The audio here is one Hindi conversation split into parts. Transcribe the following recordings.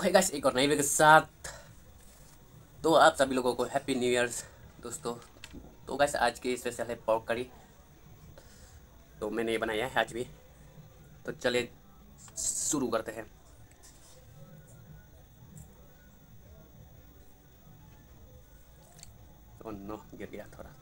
है गाइस, एक और नई वीडियो के साथ। तो आप सभी लोगों को हैप्पी न्यू ईयर्स दोस्तों। तो गाइस आज की स्पेशल है पोर्क करी। तो मैंने ये बनाया है आज भी। तो चलिए शुरू करते हैं। ओह नो, गिर गया थोड़ा।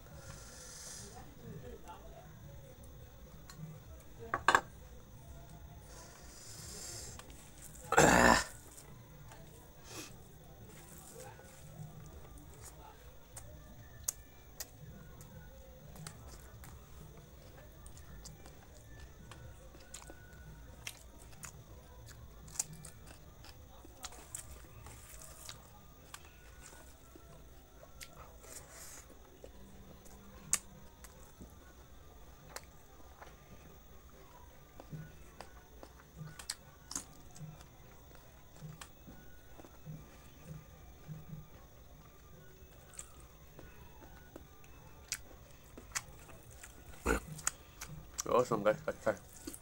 ऑसम गाइस, अच्छा है।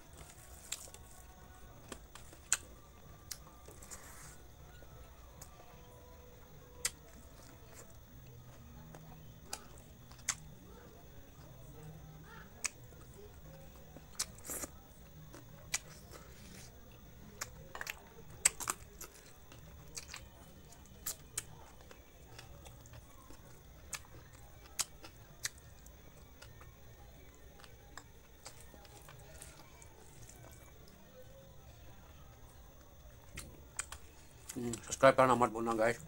सब्सक्राइब करना मत भूलना गाइस।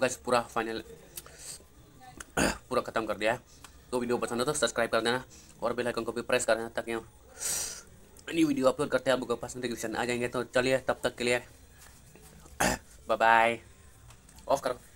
गाइस पूरा फाइनल पूरा ख़त्म कर दिया है। तो वीडियो पसंद हो तो सब्सक्राइब कर देना और बेल आइकन को भी प्रेस कर देना ताकि न्यू वीडियो अपलोड करते हैं आपको पसंद आ जाएंगे। तो चलिए तब तक के लिए बाय बाय। ऑफ करो।